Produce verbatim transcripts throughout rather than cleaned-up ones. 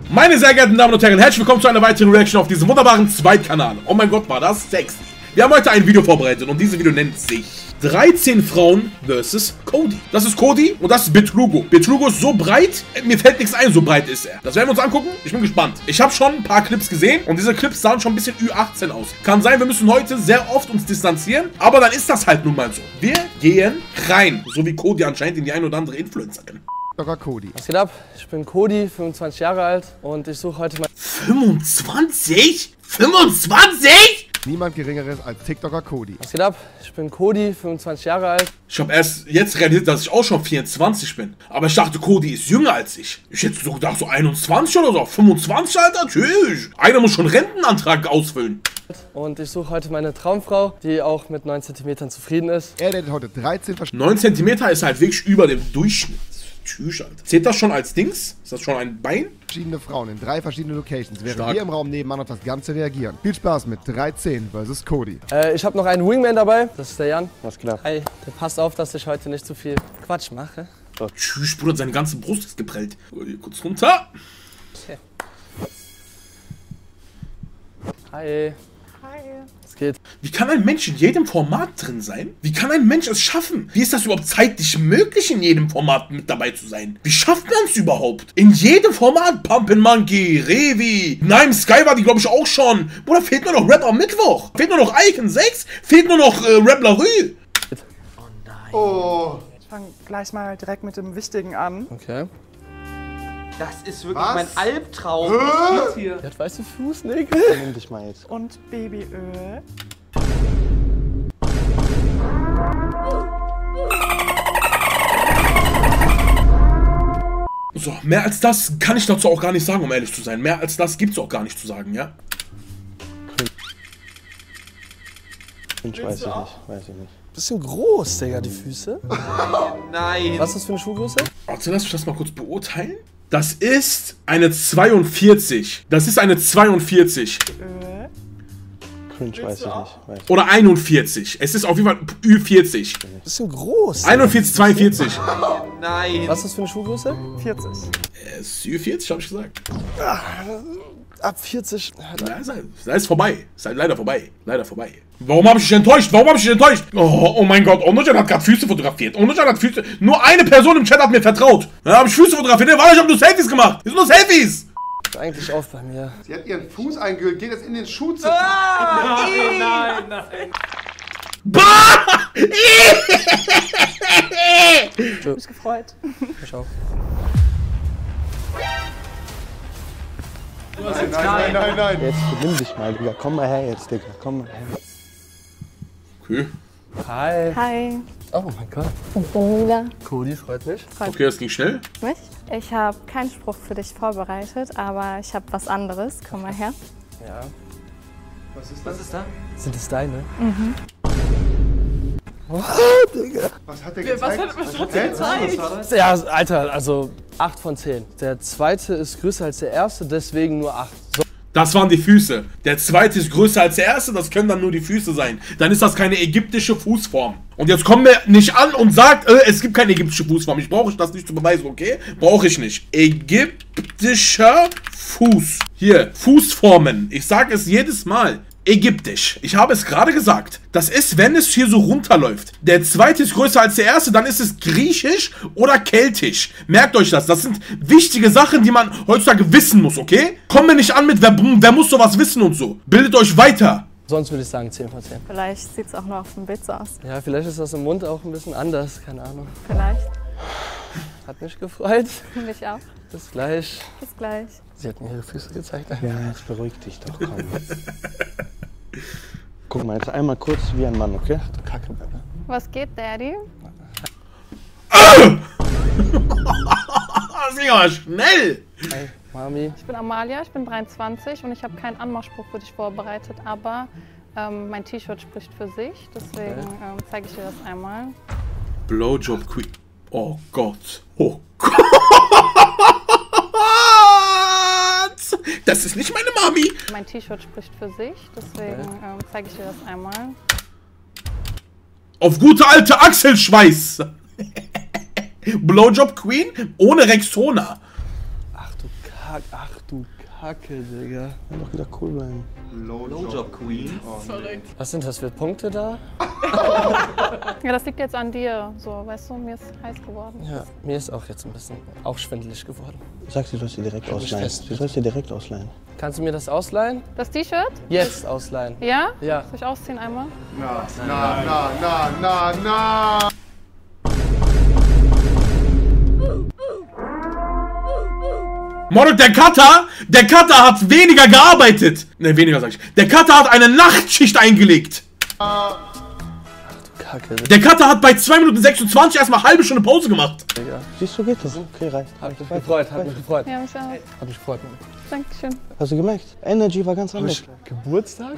Meine sehr geehrten Damen und Herren, herzlich willkommen zu einer weiteren Reaction auf diesem wunderbaren Zweitkanal. Oh mein Gott, war das sexy. Wir haben heute ein Video vorbereitet und dieses Video nennt sich dreizehn Frauen versus Cody. Das ist Cody und das ist Betrugo. Betrugo ist so breit, mir fällt nichts ein, so breit ist er. Das werden wir uns angucken. Ich bin gespannt. Ich habe schon ein paar Clips gesehen und diese Clips sahen schon ein bisschen Ü achtzehn aus. Kann sein, wir müssen heute sehr oft uns distanzieren, aber dann ist das halt nun mal so. Wir gehen rein, so wie Cody anscheinend in die ein oder andere Influencerin. Cody. Was geht ab? Ich bin Cody, fünfundzwanzig Jahre alt und ich suche heute mal... fünfundzwanzig? fünfundzwanzig? Niemand Geringeres als TikToker Cody. Was geht ab? Ich bin Cody, fünfundzwanzig Jahre alt. Ich habe erst jetzt realisiert, dass ich auch schon vierundzwanzig bin. Aber ich dachte, Cody ist jünger als ich. Ich hätte so gedacht, so einundzwanzig oder so. fünfundzwanzig, Alter, tschüss. Einer muss schon einen Rentenantrag ausfüllen. Und ich suche heute meine Traumfrau, die auch mit neun Zentimetern zufrieden ist. Er datet heute dreizehn verschiedene... neun Zentimeter ist halt wirklich über dem Durchschnitt. Tschüss, Alter. Zählt das schon als Dings? Ist das schon ein Bein? verschiedene Frauen in drei verschiedenen Locations, während Stark. wir im Raum nebenan auf das Ganze reagieren. Viel Spaß mit dreizehn versus Cody. Äh, ich habe noch einen Wingman dabei, das ist der Jan. Was klar. Hey, der passt auf, dass ich heute nicht zu viel Quatsch mache. Tschüss, Bruder, seine ganze Brust ist geprellt. Hier kurz runter. Okay. Hi. Hi. Was geht? Wie kann ein Mensch in jedem Format drin sein? Wie kann ein Mensch es schaffen? Wie ist das überhaupt zeitlich möglich, in jedem Format mit dabei zu sein? Wie schafft man es überhaupt? In jedem Format. Pumpin' Monkey, Revi, Nime Sky war die, glaube ich, auch schon. Bruder, fehlt nur noch Rap am Mittwoch. Fehlt nur noch Icon sechs. Fehlt nur noch äh, Rap La Rue. Oh nein. Oh. Ich fange gleich mal direkt mit dem Wichtigen an. Okay. Das ist wirklich Was? mein Albtraum. Was ist hier? Der hat weiße Fußnägel. Nimm dich mal jetzt. Und Babyöl. So, mehr als das kann ich dazu auch gar nicht sagen, um ehrlich zu sein. Mehr als das gibt's auch gar nicht zu sagen, ja? Weiß ich nicht, weiß ich nicht. Bisschen groß, Digga, die Füße. Nein. Was ist das für eine Schuhgröße? Warte, lass mich das mal kurz beurteilen. Das ist eine zweiundvierzig. Das ist eine zweiundvierzig. Öl. Cringe, weiß ich nicht. Weiß ich. Oder einundvierzig. Es ist auf jeden Fall Ü vierzig. Bisschen groß. einundvierzig, zweiundvierzig. Nein. Was ist das für eine Schuhgröße? vierzig. Es ist Ü vierzig, hab ich gesagt. Ab vierzig. Ja, ist, halt, ist vorbei. Ist halt leider vorbei. Leider vorbei. Warum habe ich dich enttäuscht? Warum habe ich dich enttäuscht? Oh, oh mein Gott, Onojan hat gerade Füße fotografiert. Onojan hat Füße. Nur eine Person im Chat hat mir vertraut. Da habe ich Füße fotografiert. Warte, ich habe nur Selfies gemacht. Das sind nur Selfies. Ist eigentlich auf bei mir. Sie hat ihren Fuß eingehüllt, geht jetzt in den Schuh zu... Ah, nein, nein, nein. Bah! Ich hab mich gefreut. Ich auch. Nein, nein, nein, nein. Jetzt benimm dich mal, Digga. Komm mal her jetzt, Digga. Komm mal her. Okay. Hi. Hi. Oh mein Gott. Ich bin Mila. Cody, freut mich. Okay, das ging schnell. Mich? Ich habe keinen Spruch für dich vorbereitet, aber ich habe was anderes. Komm mal her. Ja. Was ist das? Was ist da? Sind es deine? Mhm. Oh, Digga. Was hat der gezeigt? Was hat, was hat der gezeigt? Ja, Alter, also acht von zehn. Der zweite ist größer als der erste, deswegen nur acht. So. Das waren die Füße. Der zweite ist größer als der erste, das können dann nur die Füße sein. Dann ist das keine ägyptische Fußform. Und jetzt kommen wir nicht an und sagt, äh, es gibt keine ägyptische Fußform. Ich brauche das nicht zu beweisen, okay? Brauche ich nicht. Ägyptischer Fuß. Hier, Fußformen. Ich sage es jedes Mal. Ägyptisch. Ich habe es gerade gesagt. Das ist, wenn es hier so runterläuft. Der zweite ist größer als der erste, dann ist es griechisch oder keltisch. Merkt euch das. Das sind wichtige Sachen, die man heutzutage wissen muss, okay? Kommt mir nicht an mit, wer, wer muss sowas wissen und so. Bildet euch weiter. Sonst würde ich sagen zehn von zehn. Vielleicht sieht es auch nur auf dem Bild so aus. Ja, vielleicht ist das im Mund auch ein bisschen anders, keine Ahnung. Vielleicht. Hat mich gefreut. Mich auch. Bis gleich. Bis gleich. Sie hat mir ihre Füße gezeigt. Ja, jetzt beruhig dich doch, komm. Guck mal, jetzt einmal kurz wie ein Mann, okay? Du Kacke, Baby. Was geht, Daddy? Das ging aber schnell. Hey, Mami. Ich bin Amalia, ich bin dreiundzwanzig und ich habe keinen Anmachspruch für dich vorbereitet, aber ähm, mein T-Shirt spricht für sich, deswegen Okay. ähm, zeige ich dir das einmal. Blowjob Queen. Oh Gott. Oh Gott. Das ist nicht meine Mami. Mein T-Shirt spricht für sich, deswegen Okay. ähm, zeige ich dir das einmal. Auf gute alte Achselschweiß. Blowjob Queen ohne Rexona. Ach du Kacke. Ach du Kacke, Digga. Doch wieder cool bleiben. Blowjob Queen. Was sind das für Punkte da? Ja, das liegt jetzt an dir. So, weißt du, mir ist heiß geworden. Ja, mir ist auch jetzt ein bisschen auch schwindelig geworden. Sag sie, du sollst dir direkt mich ausleihen. fest. Du sollst dir direkt ausleihen. Kannst du mir das ausleihen? Das T-Shirt? Jetzt ausleihen. Ja? Ja. Soll ich ausziehen einmal? Na, na, na, na, na, na. Morok, der Cutter, der Cutter hat weniger gearbeitet. Ne, weniger sag ich. Der Cutter hat eine Nachtschicht eingelegt. Kacke, Der Cutter hat bei zwei Minuten sechsundzwanzig erstmal eine halbe Stunde Pause gemacht. Digga. Siehst du, geht das? Okay, reicht. Hat mich gefreut, hat mich gefreut. Ja, mich auch. Hat mich gefreut. Dankeschön. Hast du gemerkt? Energy war ganz anders. Geburtstag?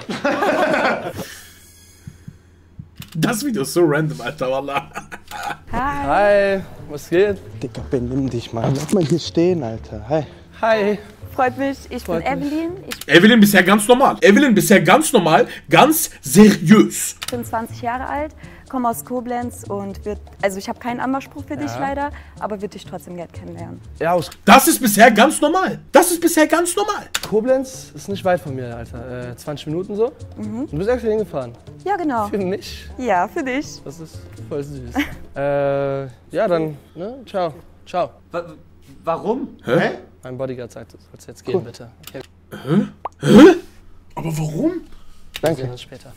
Das Video ist so random, Alter, Wallah. Hi, was geht? Dicker, benimm dich mal. Lass mal hier stehen, Alter. Hi. Hi. Freut mich, ich Freut bin mich. Evelyn, ich Evelyn bisher ganz normal. Evelyn bisher ganz normal, ganz seriös. bin zwanzig Jahre alt, komme aus Koblenz und wird, also ich habe keinen Anmachspruch für dich leider, aber würde dich trotzdem gerne kennenlernen. Ja, aus Das ist bisher ganz normal. Das ist bisher ganz normal. Koblenz ist nicht weit von mir, Alter. Äh, zwanzig Minuten so. Mhm. Du bist extra hingefahren. Ja, genau. Für mich? Ja, für dich. Das ist voll süß. äh, ja, dann, ne? Ciao. Ciao. Wa warum? Hä? Mein Bodyguard sagt, du sollst jetzt gehen, bitte. Okay, Hä? Aber warum? wir Danke. sehen uns später.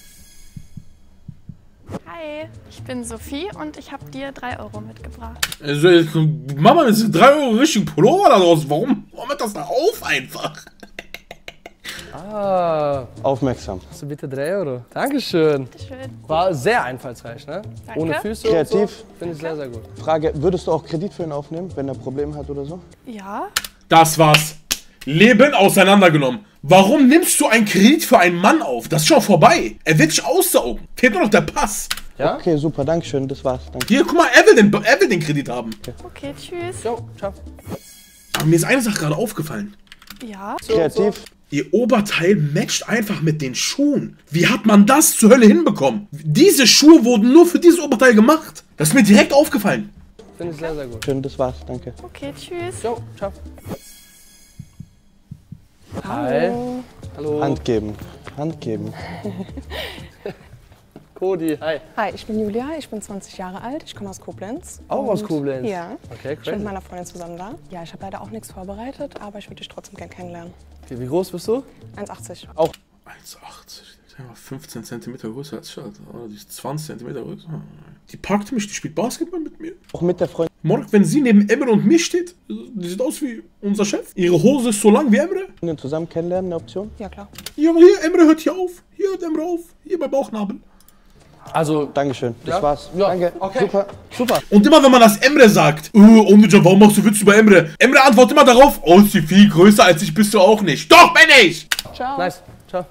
Hi, ich bin Sophie und ich habe dir drei Euro mitgebracht. Also, jetzt, Mama, das sind drei Euro richtig Pullover da draußen. Warum? Warum hört das da auf einfach? Ah, Aufmerksam. hast du bitte drei Euro? Dankeschön. Schön. War sehr einfallsreich, ne? Danke. Ohne Füße Kreativ. und so. Finde ich sehr, sehr gut. Frage, würdest du auch Kredit für ihn aufnehmen, wenn er Probleme hat oder so? Ja, Das war's. Leben auseinandergenommen. Warum nimmst du einen Kredit für einen Mann auf? Das ist schon vorbei. Er wird dich aussaugen. Fehlt nur noch der Pass. Ja? Okay, super, dankeschön, das war's. Danke. Hier, guck mal, er will den, er will den Kredit haben. okay, tschüss. Jo, ciao. Aber mir ist eine Sache gerade aufgefallen. Ja, Kreativ. Ihr Oberteil matcht einfach mit den Schuhen. Wie hat man das zur Hölle hinbekommen? Diese Schuhe wurden nur für dieses Oberteil gemacht. Das ist mir direkt aufgefallen. Finde ich sehr, sehr gut. Schön, das war's, danke. okay, tschüss. Jo, ciao. Hi. Hallo. Hand geben. Hand geben. Cody. Hi. Hi, ich bin Julia, ich bin zwanzig Jahre alt, ich komme aus Koblenz. Auch aus Und- Koblenz? Ja. Okay, Ich bin mit crazy. meiner Freundin zusammen da. Ja, ich habe leider auch nichts vorbereitet, aber ich würde dich trotzdem gern kennenlernen. Okay, wie groß bist du? eins achtzig. eins Komma achtzig. fünfzehn Zentimeter größer als Schad. Oder die ist zwanzig Zentimeter größer. Die packt mich, die spielt Basketball mit mir. Auch mit der Freundin Morgen, wenn sie neben Emre und mir steht, die sieht aus wie unser Chef. Ihre Hose ist so lang wie Emre. zusammen kennenlernen, eine Option? Ja, klar. Ja, aber hier, Emre hört hier auf. Hier hört Emre auf. Hier bei Bauchnabel. Also, Dankeschön, das Ja? war's. Ja, Danke, okay. super. super. Und immer wenn man das Emre sagt, oh, Onija, warum machst du Witze über Emre? Emre antwortet immer darauf, oh, ist sie viel größer als ich, bist du auch nicht. Doch, bin ich! Ciao. Nice. Ciao.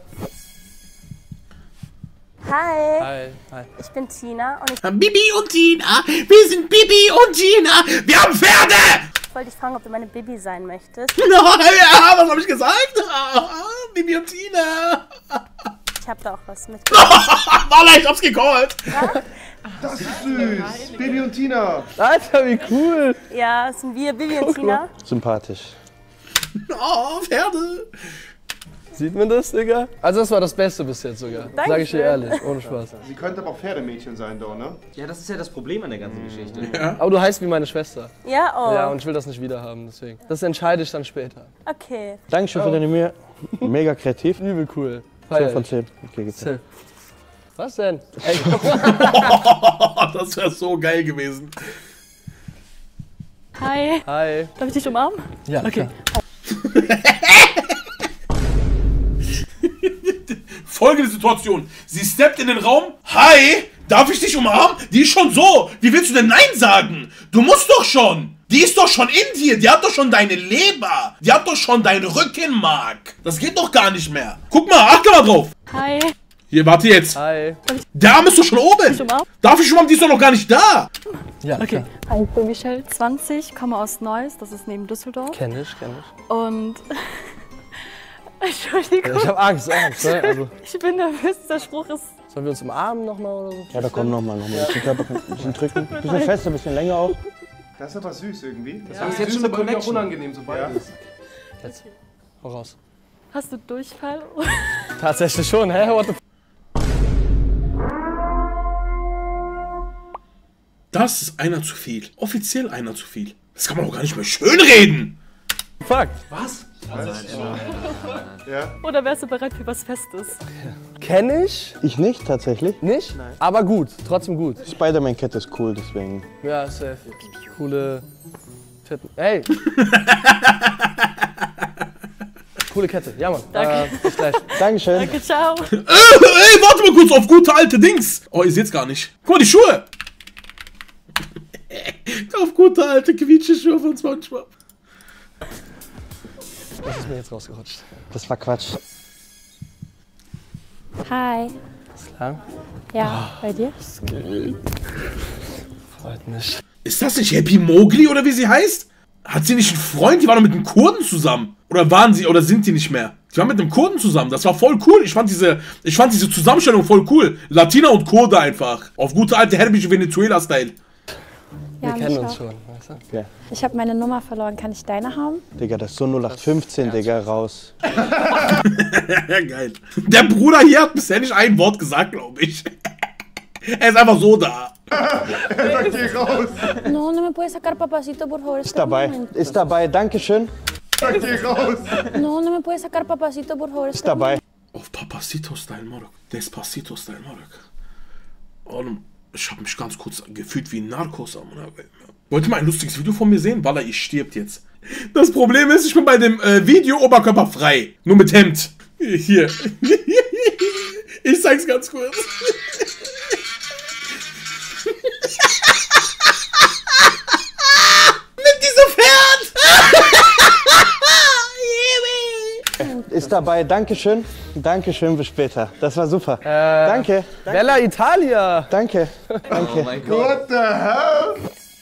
Hi, Hi. Hi. ich bin Tina und ich Bibi und Tina, wir sind Bibi und Tina, wir haben Pferde! wollte dich fragen, ob du meine Bibi sein möchtest. Na, ja, was habe ich gesagt? Ah, Bibi und Tina. Ich habe da auch was mit. Walla, ich hab's gecallt. Das ist süß. Bibi und Tina. Alter, wie cool. Ja, das sind wir, Bibi und Tina. Sympathisch. Oh, Pferde. Sieht man das, Digga? Also das war das Beste bis jetzt sogar. Sag ich dir ehrlich, ohne Spaß. Sie könnte aber auch Pferdemädchen sein, doch, ne? Ja, das ist ja das Problem an der ganzen Geschichte. Aber du heißt wie meine Schwester. Ja, oh. Ja, und ich will das nicht wieder haben, deswegen. Das entscheide ich dann später. Okay. Dankeschön für deine Mühe. Mega kreativ. Übel cool. zehn Feier von ich. zehn. Okay, geht's. Safe. Was denn? Ey, Das wäre so geil gewesen. Hi. hi. Darf ich dich umarmen? Ja, okay. Folgende Situation. Sie steppt in den Raum. Hi, darf ich dich umarmen? Die ist schon so. Wie willst du denn Nein sagen? Du musst doch schon. Die ist doch schon in dir. Die hat doch schon deine Leber. Die hat doch schon dein Rückenmark. Das geht doch gar nicht mehr. Guck mal, achte mal drauf. Hi. Hier, warte jetzt. Hi. Der Arm ist doch schon oben. umarmen? Darf ich umarmen? Die ist doch noch gar nicht da. Ja, okay. Hi, ich bin Michelle, zwanzig, komme aus Neuss, das ist neben Düsseldorf. Kenn ich, kenn ich. Und. Entschuldigung, Ich hab Angst, Angst. Ne? Also, ich bin nervös, der Spruch ist. sollen wir uns umarmen nochmal oder so? Ja, da kommen nochmal, nochmal. Ein bisschen Körper, ein bisschen drücken. Ein bisschen fester, ein bisschen länger auch. Das ist aber süß irgendwie. Das Das ist jetzt schon eine Connection. unangenehm, so beides. Jetzt. Hau raus. Hast du Durchfall? Tatsächlich schon, hä? What the f Das ist einer zu viel. Offiziell einer zu viel. Das kann man doch gar nicht mehr schönreden. Fuck. Was? Ja. Oder wärst du bereit für was Festes? Kenn ich? Ich nicht, tatsächlich. Nicht? Nein. Aber gut, trotzdem gut. Spider-Man-Kette ist cool, deswegen. Ja, safe. Coole Titten. Hey! Coole Kette, ja Mann. Danke. Äh, bis gleich. Dankeschön. Danke, ciao. Äh, ey, warte mal kurz auf gute alte Dings. Oh, ihr seht's gar nicht. Guck mal, die Schuhe. Auf gute alte Quietsche-Schuhe von SpongeBob. Das ist mir jetzt rausgerutscht. Das war Quatsch. Hi. Ist klar? Ja, bei dir? Freut mich. Ist das nicht Happy Mowgli oder wie sie heißt? Hat sie nicht einen Freund? Die war doch mit einem Kurden zusammen. Oder waren sie, oder sind die nicht mehr? Die waren mit einem Kurden zusammen. Das war voll cool. Ich fand diese, ich fand diese Zusammenstellung voll cool. Latina und Kurde einfach. Auf gute alte herbische Venezuela-Style. Ja, Wir kennen mich uns auch. schon, weißt du? Ja. Ich habe meine Nummer verloren. Kann ich deine haben? Digga, das ist so null acht fünfzehn, Digga, raus. Ja, geil. Der Bruder hier hat bisher nicht ein Wort gesagt, glaube ich. Er ist einfach so da. Geh raus. No, no me puedes sacar papacito, por favor. Ist dabei. Ist dabei. Dankeschön. Geh raus. No, no me puedes sacar papacito, por favor. Ist dabei. Auf Papacito-Style Marok. Despacito-Style Marok. Und ich habe mich ganz kurz gefühlt wie ein Narcos. Wollt ihr mal ein lustiges Video von mir sehen? Walla, ihr stirbt jetzt. Das Problem ist, ich bin bei dem äh, Video oberkörperfrei. Nur mit Hemd. Hier. Ich zeig's ganz kurz. Mit diesem Pferd. Ist dabei. Dankeschön. Dankeschön, bis später. Das war super. Äh, Danke. Bella Italia! Danke. Danke. Oh mein Gott. What the hell?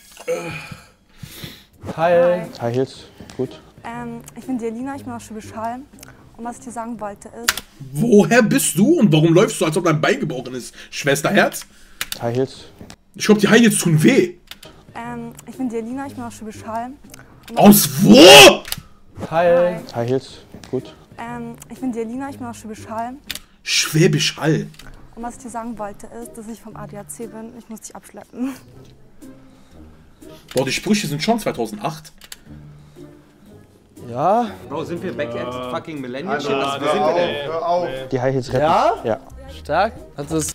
Hi. High Heels. Gut. Ähm, ich bin die Elina, ich bin aus Schwäbisch Hall. Und was ich dir sagen wollte ist... Woher bist du und warum läufst du, als ob dein Bein gebrochen ist? Schwesterherz? High Heels. Ich glaube, die Haie jetzt tun weh. Ähm, ich bin die Elina, ich bin aus Schwäbisch Hall. Aus wo? Hi. High Heels. Gut. Ähm, ich bin die Elina, ich bin aus Schwäbisch Hall. Schwäbisch Hall. Und was ich dir sagen wollte ist, dass ich vom A D A C bin. Ich muss dich abschleppen. Boah, die Sprüche sind schon zweitausendacht. Ja? Bro, sind wir back at fucking Millennium? Also, Was, wo hör sind wir auf, denn? hör auf. Die High Heels retten. Ja? Ja. Stark. Hat das.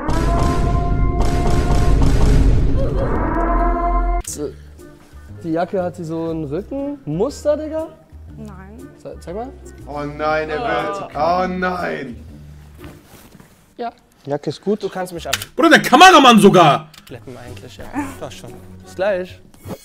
Die Jacke hat sie so einen Rückenmuster, Digga? Nein. Ze- Zeig mal. Oh nein, er will. Oh nein. Ja. Jacke ist gut. Du kannst mich Oder der Kameramann sogar. abschleppen eigentlich, ja. Doch schon. Bis gleich.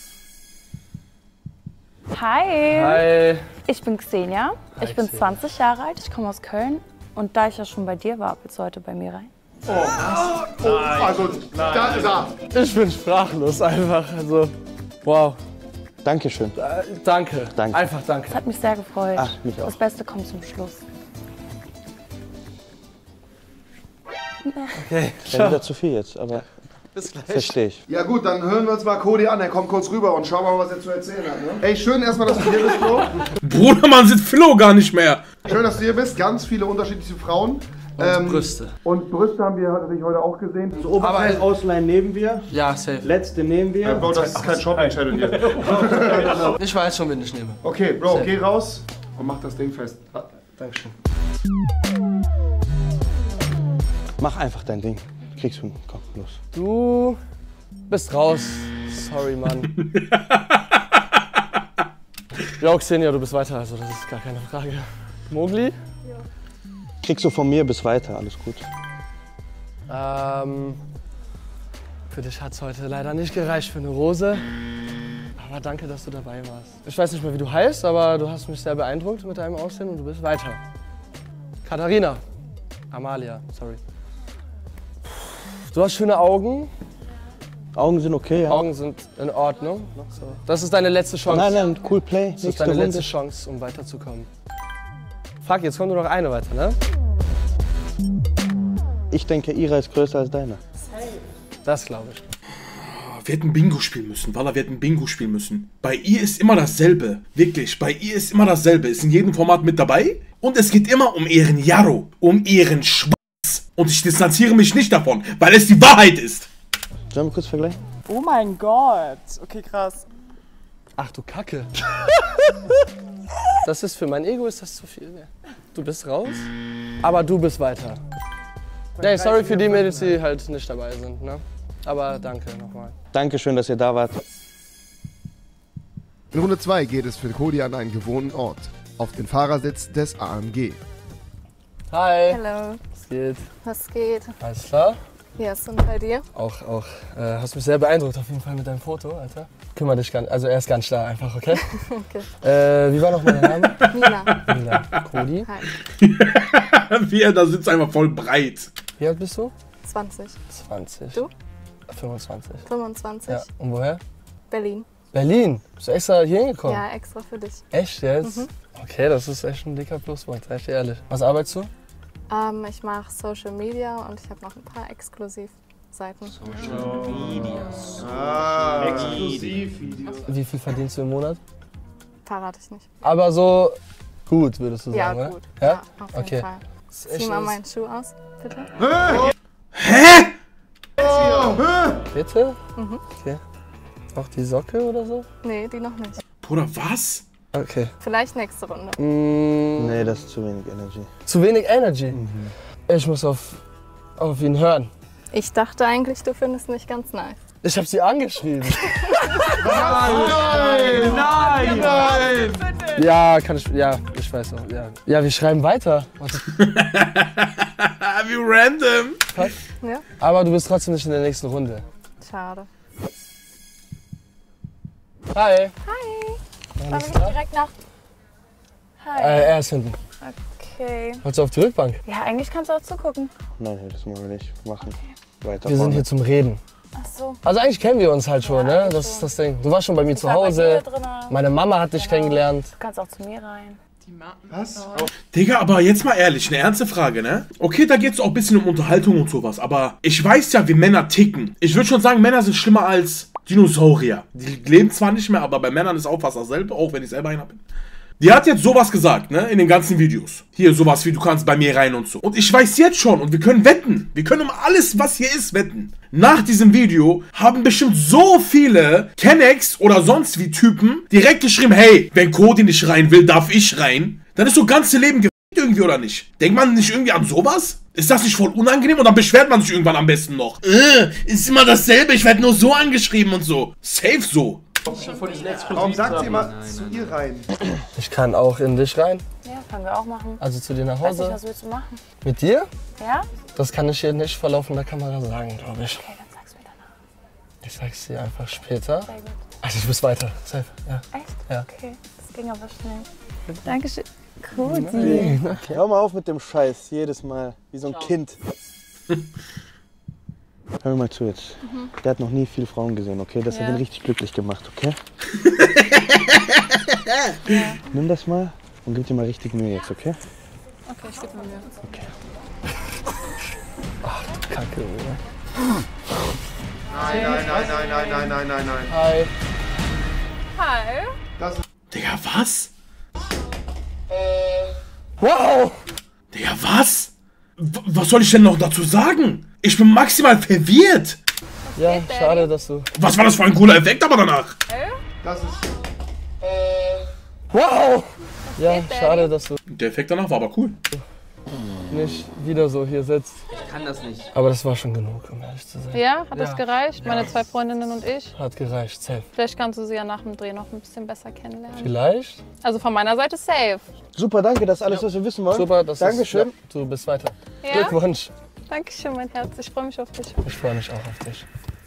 Hi. Hi. Ich bin Xenia. Hi, Ich bin Xenia. zwanzig Jahre alt. Ich komme aus Köln. Und da ich ja schon bei dir war, willst du heute bei mir rein? Oh, also, da, da. Ich bin sprachlos einfach. Also, wow. Dankeschön. Äh, danke. Danke. Einfach danke. Das hat mich sehr gefreut. Ach, mich auch. Das Beste kommt zum Schluss. Okay. Wäre wieder zu viel jetzt, aber Bis gleich. verstehe ich. Ja gut, dann hören wir uns mal Cody an. Er kommt kurz rüber und schauen wir mal, was er zu erzählen hat. Ne? Ey, schön erstmal, dass du hier bist, Bro. Bruder, man sieht Flo gar nicht mehr. Schön, dass du hier bist. Ganz viele unterschiedliche Frauen. Und Brüste. Und Brüste haben wir natürlich heute auch gesehen. So, Oberteil ausleihen nehmen wir. Ja, safe. Letzte nehmen wir. Bro, das ist kein Shopping-Channel hier. Ich weiß schon, wen ich nehme. Okay, Bro, geh raus und mach das Ding fest. Dankeschön. Mach einfach dein Ding. Kriegst du. Komm, los. Du bist raus. Sorry, Mann. Ja, Xenia, du bist weiter, also das ist gar keine Frage. Mowgli? Kriegst du von mir bis weiter, alles gut. Ähm, für dich hat es heute leider nicht gereicht für eine Rose. Aber danke, dass du dabei warst. Ich weiß nicht mehr, wie du heißt, aber du hast mich sehr beeindruckt mit deinem Aussehen und du bist weiter. Katharina. Amalia, sorry. Du hast schöne Augen. Augen sind okay, ja. Augen sind in Ordnung. So. Das ist deine letzte Chance. Nein, nein, cool Play. Das ist Nächste deine Runde. letzte Chance, um weiterzukommen. Fuck, jetzt kommt nur noch eine weiter, ne? Ich denke, ihre ist größer als deine. Das glaube ich. wir hätten Bingo spielen müssen. Wallah, wir hätten Bingo spielen müssen. Bei ihr ist immer dasselbe. Wirklich, bei ihr ist immer dasselbe. Ist in jedem Format mit dabei. Und es geht immer um ihren Jarro. Um ihren Schwanz. Und ich distanziere mich nicht davon, weil es die Wahrheit ist. Sollen wir kurz vergleichen? Oh mein Gott. Okay, krass. Ach du Kacke. Das ist für mein Ego ist das zu viel. Du bist raus, aber du bist weiter. Nee, sorry für die Mädels, die halt nicht dabei sind. Ne? Aber danke nochmal. Dankeschön, dass ihr da wart. In Runde zwei geht es für Cody an einen gewohnten Ort. Auf den Fahrersitz des A M G. Hi. Hallo. Was geht? Was geht? Alles klar? Yes, und bei dir? Auch, auch. Äh, hast mich sehr beeindruckt auf jeden Fall mit deinem Foto, Alter. Kümmer dich ganz, also er ist ganz klar einfach, okay? Okay. Äh, wie war noch mein Name? Nina. Nina. Cody. Hi. Wie er da sitzt, einfach voll breit. Wie alt bist du? zwanzig. zwanzig. Du? fünfundzwanzig. fünfundzwanzig. Ja. Und woher? Berlin. Berlin. Bist du extra hier hingekommen? Ja, extra für dich. Echt jetzt? Mhm. Okay, das ist echt ein dicker Pluspunkt, sag ich dir ehrlich. Was arbeitest du? Ähm, ich mache Social Media und ich habe noch ein paar Exklusivseiten. Social Media. Ah, Exklusivvideos. Wie viel verdienst du im Monat? Verrate ich nicht. Aber so gut, würdest du Ja, sagen, oder? gut. Ja? Ja, auf jeden Okay. Fall. Das ist echt Zieh mal was- meinen Schuh aus, bitte. Hä? Bitte? Mhm. Okay. Auch die Socke oder so? Nee, die noch nicht. Bruder, was? Okay. Vielleicht nächste Runde. Mm, Nee, das ist zu wenig Energy. Zu wenig Energy? Ich muss auf, auf ihn hören. Ich dachte eigentlich, du findest mich ganz nice. Ich habe sie angeschrieben. Nein! Nein! Nein! Ja, kann ich. Ja, ich weiß auch. Ja, ja wir schreiben weiter. Warte. Wie random. Ja? Aber du bist trotzdem nicht in der nächsten Runde. Schade. Hi. Hi. Wollen wir direkt nach... Hi. Äh, er ist hinten. Okay. Wolltest du auf die Rückbank? Ja, eigentlich kannst du auch zugucken. Nein, das wollen wir nicht machen. Weiter Wir sind vorne. hier zum Reden. Ach so. Also eigentlich kennen wir uns halt schon, ne? Das ist das Ding. Du warst schon bei mir zu war bei Hause. dir drinne. Meine Mama hat dich Genau. kennengelernt. Du kannst auch zu mir rein. Was? Digga, aber jetzt mal ehrlich, eine ernste Frage, ne? Okay, da geht's auch ein bisschen um Unterhaltung und sowas, aber ich weiß ja, wie Männer ticken. Ich würde schon sagen, Männer sind schlimmer als Dinosaurier. Die leben zwar nicht mehr, aber bei Männern ist auch fast dasselbe, auch wenn ich selber einer bin. Die hat jetzt sowas gesagt, ne, in den ganzen Videos. Hier sowas wie, du kannst bei mir rein und so. Und ich weiß jetzt schon, und wir können wetten, wir können um alles, was hier ist, wetten. Nach diesem Video haben bestimmt so viele Kennex oder sonst wie Typen direkt geschrieben, hey, wenn Cody nicht rein will, darf ich rein. Dann ist so ganze Leben gefickt irgendwie, oder nicht? Denkt man nicht irgendwie an sowas? Ist das nicht voll unangenehm? Und dann beschwert man sich irgendwann am besten noch. Äh, ist immer dasselbe, ich werde nur so angeschrieben und so. Safe so. Warum sagt sie immer zu ihr rein? Ich kann auch in dich rein. Ja, können wir auch machen. Also zu dir nach Weiß nicht, Hause. was willst du machen? Mit dir? Ja? Das kann ich hier nicht vor laufender Kamera sagen, glaube ich. Okay, dann sag's mir danach. Ich sag's dir einfach später. Sehr gut. Also du bist weiter. Safe. Ja. Echt? Ja. Okay, das ging aber schnell. Dankeschön. Cody. Hör mal auf mit dem Scheiß, jedes Mal. Wie so ein Kind. Hör mir mal zu jetzt. Mhm. Der hat noch nie viele Frauen gesehen, okay? Das Ja. hat ihn richtig glücklich gemacht, okay? Ja. Nimm das mal und gib dir mal richtig Mühe jetzt, okay? Okay, ich gebe mir Mühe. Okay. Ach du Kacke, oder? Nein, nein, nein, nein, nein, nein, nein, nein, nein. Hi. Hi. Das ist Digga, was? Wow! Digga, was? W was soll ich denn noch dazu sagen? Ich bin maximal verwirrt. Ja, schade, dass du... Was war das für ein cooler Effekt aber danach? Das ist. Wow! Ja, schade, dass du Der Effekt danach war aber cool. nicht wieder so hier sitzt. Ich kann das nicht. Aber das war schon genug, um ehrlich zu sein. Ja, hat das Ja. gereicht? Meine zwei Freundinnen und ich? Hat gereicht, safe. Vielleicht kannst du sie ja nach dem Dreh noch ein bisschen besser kennenlernen. Vielleicht? Also von meiner Seite safe. Super, danke, das ist alles, was wir wissen wollen. Super, das Dankeschön. ist... Ja, du bist weiter. Ja? Glückwunsch. Dankeschön, mein Herz. Ich freue mich auf dich. Ich freue mich auch auf dich.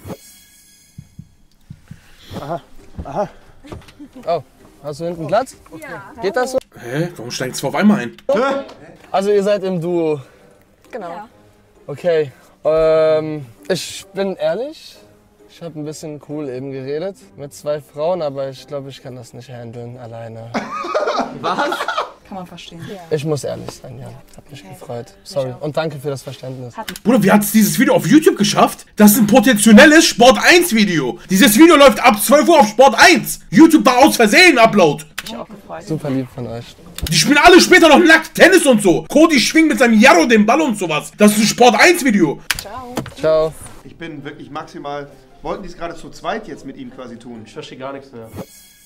Aha, aha. Oh, hast du hinten Platz? Ja. Geht das so? Hä? Warum steigt zwei auf einmal ein? Also ihr seid im Duo. Genau. Ja. Okay. Ähm, ich bin ehrlich. Ich habe ein bisschen cool eben geredet mit zwei Frauen, aber ich glaube, ich kann das nicht handeln alleine. Was? Kann man verstehen. Ich muss ehrlich sein, ja. Hat mich gefreut. Sorry. Und danke für das Verständnis. Bruder, wie hat es dieses Video auf YouTube geschafft? Das ist ein potenzielles Sport eins Video. Dieses Video läuft ab zwölf Uhr auf Sport eins. YouTube war aus Versehen Upload. Ich auch gefreut. Super lieb von euch. Die spielen alle später noch nackt Tennis und so. Cody schwingt mit seinem Jarro den Ball und sowas. Das ist ein Sport eins Video. Ciao. Ciao. Ich bin wirklich maximal... Wollten die es gerade zu zweit jetzt mit ihm quasi tun? Ich verstehe gar nichts mehr.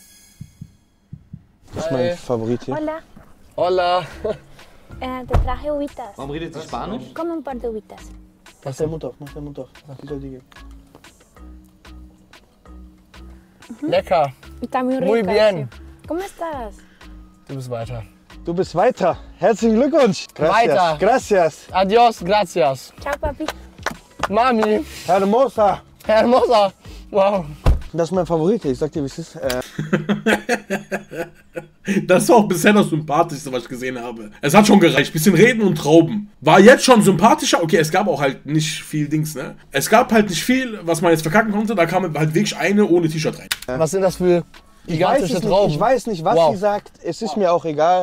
Das ist mein Favorit hier. Hola, Hola. eh, te traje uvitas. Warum redet sie Spanisch? Come un par de uvitas. Mach den Mund auf, mach den Mund auf. Wie soll die gehen? Lecker. Está muy rica. Muy bien. sí. ¿Cómo estás? Du bist weiter. Du bist weiter. Herzlichen Glückwunsch. Gracias. Weiter. Gracias. Adios, gracias. Ciao, papi. Mami. Hermosa. Hermosa. Wow. Das ist mein Favorit. Ich sag dir, wie es ist. Äh Das war auch bisher das Sympathischste, was ich gesehen habe. Es hat schon gereicht. Bisschen reden und Trauben. War jetzt schon sympathischer. Okay, es gab auch halt nicht viel Dings, ne? Es gab halt nicht viel, was man jetzt verkacken konnte. Da kam halt wirklich eine ohne T-Shirt rein. Was sind das für ich, weiß gigantische es nicht, Trauben? ich weiß nicht, was Wow. sie sagt. Es ist mir auch egal.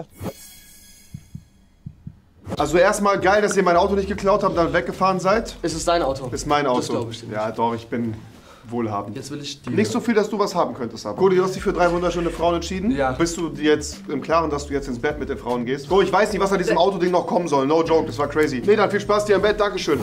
Also erstmal geil, dass ihr mein Auto nicht geklaut habt und dann weggefahren seid. Ist es dein Auto? Ist mein Auto. Das glaub ich dir nicht. Ja, doch, ich bin wohlhabend. Jetzt will ich die. Nicht so viel, dass du was haben könntest, aber. Cody, du hast dich für drei wunderschöne Frauen entschieden. Ja. Bist du jetzt im Klaren, dass du jetzt ins Bett mit den Frauen gehst? So, ich weiß nicht, was an diesem Autoding noch kommen soll. No joke, das war crazy. Nee, dann viel Spaß dir im Bett, Dankeschön.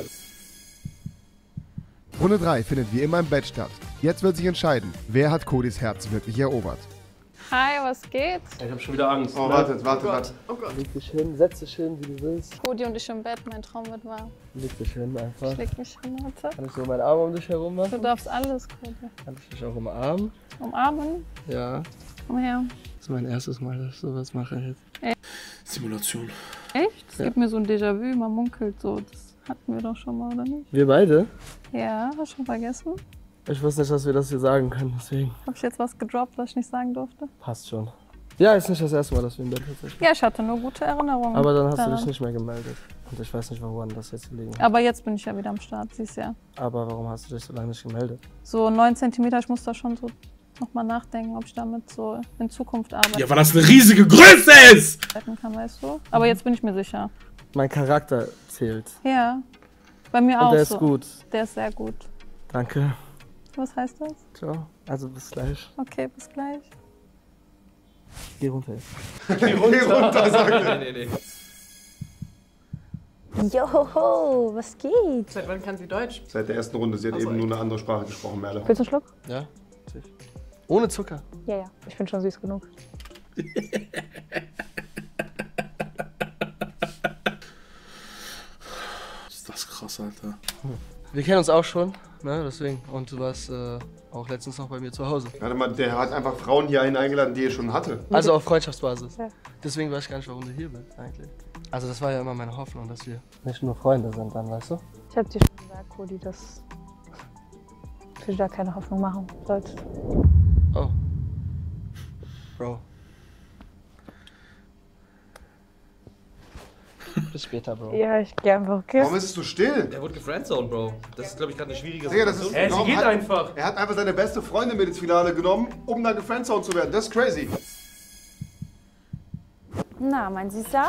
Runde drei findet wie immer im Bett statt. Jetzt wird sich entscheiden, wer hat Codys Herz wirklich erobert. Hi, was geht? Ich hab schon wieder Angst. Oh, wartet, wartet, wartet. Oh Gott. Leg dich hin, setz dich hin, wie du willst. Cody und ich im Bett, mein Traum wird wahr. Leg dich hin einfach. Ich leg mich hin, warte. Kann ich so meinen Arm um dich herum machen? Du darfst alles, Cody. Kann ich dich auch umarmen? Umarmen? Ja. Komm her. Das ist mein erstes Mal, dass ich sowas mache jetzt. Echt? Simulation. Echt? Es Ja. gibt mir so ein Déjà-vu, man munkelt so. Das hatten wir doch schon mal, oder nicht? Wir beide? Ja, hast du schon vergessen? Ich wusste nicht, dass wir das hier sagen können, deswegen. Hab ich jetzt was gedroppt, was ich nicht sagen durfte? Passt schon. Ja, ist nicht das erste Mal, dass wir im Bett tatsächlich. Ja, ich hatte nur gute Erinnerungen. Aber dann hast daran. du dich nicht mehr gemeldet. Und ich weiß nicht, woran das jetzt gelegen hat. Aber jetzt bin ich ja wieder am Start, siehst ja. Aber warum hast du dich so lange nicht gemeldet? So neun Zentimeter, ich muss da schon so nochmal nachdenken, ob ich damit so in Zukunft arbeite. Ja, weil das eine riesige Größe ist! Kann, weißt du? Aber jetzt bin ich mir sicher. Mein Charakter zählt. Ja, bei mir auch Und der ist so. gut. Der ist sehr gut. Danke. Was heißt das? Ciao. Also bis gleich. Okay, bis gleich. Geh runter. Geh runter, sagt er. Nee, nee, nee. Joho, was geht? Seit wann kann sie Deutsch? Seit der ersten Runde, sie hat Also eben nur eine andere Sprache gesprochen, Merle. Willst du einen Schluck? Ja, natürlich. Ohne Zucker. Ja, ja, ich bin schon süß genug. Ist das krass, Alter. Wir kennen uns auch schon, ne, deswegen. Und du warst äh, auch letztens noch bei mir zu Hause. Warte mal, der hat einfach Frauen hier einen eingeladen, die er schon hatte. Also auf Freundschaftsbasis. Ja. Deswegen weiß ich gar nicht, warum du hier bist eigentlich. Also das war ja immer meine Hoffnung, dass wir nicht nur Freunde sind dann, weißt du? Ich hab dir schon gesagt, Cody, dass du dir da keine Hoffnung machen sollst. Oh. Bro. Bis später, Bro. Ja, ich geh einfach, okay? Warum ist es so still? Der wurde gefriendzoned, Bro. Das ist, glaube ich, gerade eine schwierige Digga, das ist, Ey, sie warum geht hat, einfach. Er hat einfach seine beste Freundin mit ins Finale genommen, um dann gefriendzoned zu werden. Das ist crazy. Na, mein Süßer?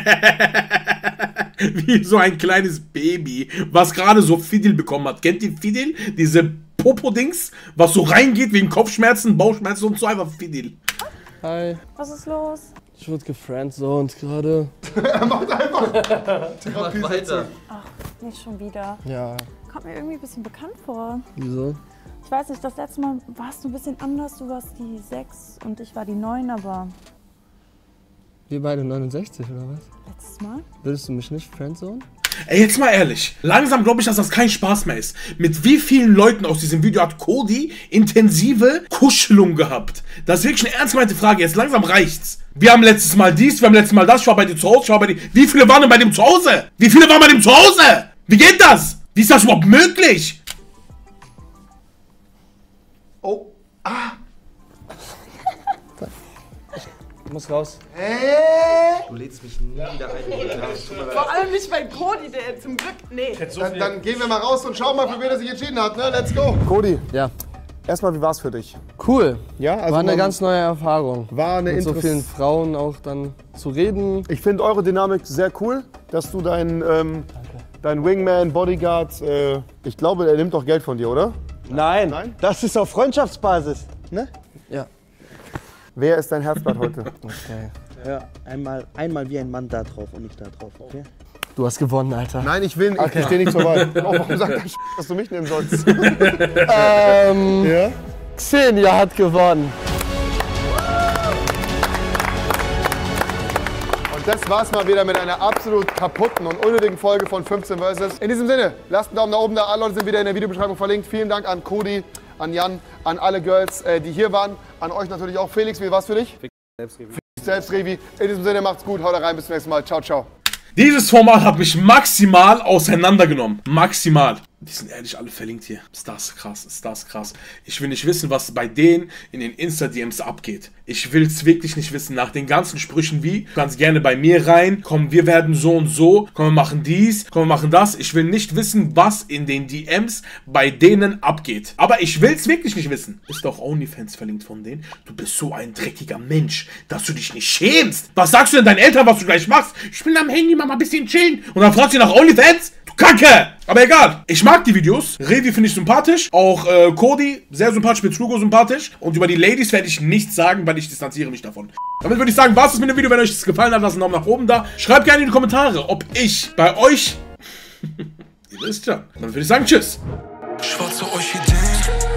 Wie so ein kleines Baby, was gerade so Fidel bekommen hat. Kennt ihr Fidel? Diese Popo-Dings, was so reingeht wegen Kopfschmerzen, Bauchschmerzen und so, einfach Fidel. Hi. Was ist los? Ich wurde gefriendzoned gerade. Er macht einfach Mach weiter. Ach, nicht schon wieder. Ja. Kommt mir irgendwie ein bisschen bekannt vor. Wieso? Ich weiß nicht, das letzte Mal warst du ein bisschen anders. Du warst die sechs und ich war die neun, aber Wir beide neunundsechzig, oder was? letztes Mal? Würdest du mich nicht friendzonen? Ey, jetzt mal ehrlich. Langsam glaube ich, dass das kein Spaß mehr ist. Mit wie vielen Leuten aus diesem Video hat Cody intensive Kuschelung gehabt? Das ist wirklich eine ernst gemeinte Frage. Jetzt langsam reicht's. Wir haben letztes Mal dies, wir haben letztes Mal das. Ich war bei dir zu Hause, ich war bei dir. Wie viele waren denn bei dem zu Hause? Wie viele waren bei dem zu Hause? Wie geht das? Wie ist das überhaupt möglich? Oh. Ah. Ich muss raus. Hä? Du lädst mich nie wieder ein. Ja, tut mir leid. Vor allem nicht bei Cody, der zum Glück. Nee. Dann, dann gehen wir mal raus und schauen mal, für wen er sich entschieden hat, ne? Let's go. Cody, Ja. erstmal, wie war's für dich? Cool. Ja, also war eine man, ganz neue Erfahrung. War eine mit so Interess- vielen Frauen auch dann zu reden. Ich finde eure Dynamik sehr cool, dass du dein, ähm, dein Wingman, Bodyguard, äh, ich glaube, er nimmt doch Geld von dir, oder? Nein, Nein? das ist auf Freundschaftsbasis. Ne? Ja. Wer ist dein Herzblatt heute? Okay. Ja, einmal, einmal wie ein Mann da drauf und nicht da drauf, okay? Du hast gewonnen, Alter. Nein, ich will, Okay. ich stehe nicht zur Wahl. Oh, warum sagt der dass du mich nehmen sollst? ähm, Ja? Xenia hat gewonnen. Und das war's mal wieder mit einer absolut kaputten und unnötigen Folge von fünfzehn Versus. In diesem Sinne, lasst einen Daumen nach oben da. Alle Leute sind wieder in der Videobeschreibung verlinkt. Vielen Dank an Cody, an Jan, an alle Girls, äh, die hier waren. An euch natürlich auch. Felix, wie war's für dich? Selbst Revi. Selbst Revi. In diesem Sinne, macht's gut. Haut rein. Bis zum nächsten Mal. Ciao, ciao. Dieses Format hat mich maximal auseinandergenommen. Maximal. Die sind ehrlich alle verlinkt hier. Ist das krass, ist das krass. Ich will nicht wissen, was bei denen in den Insta-D Ms abgeht. Ich will es wirklich nicht wissen. Nach den ganzen Sprüchen wie, du kannst gerne bei mir rein, komm, wir werden so und so, komm, wir machen dies, komm, wir machen das. Ich will nicht wissen, was in den D Ms bei denen abgeht. Aber ich will es wirklich nicht wissen. Ist doch OnlyFans verlinkt von denen. Du bist so ein dreckiger Mensch, dass du dich nicht schämst. Was sagst du denn deinen Eltern, was du gleich machst? Ich bin am Handy, mal ein bisschen chillen. Und dann fragst du nach OnlyFans? Du Kacke! Aber egal, ich mag die Videos. Revi finde ich sympathisch. Auch äh, Cody, sehr sympathisch, Petrugo sympathisch. Und über die Ladies werde ich nichts sagen, weil ich distanziere mich davon. Damit würde ich sagen, was ist mit dem Video? Wenn euch das gefallen hat, lasst einen Daumen nach oben da. Schreibt gerne in die Kommentare, ob ich bei euch... Ihr wisst ja. Dann würde ich sagen, tschüss. Schwarze Orchideen.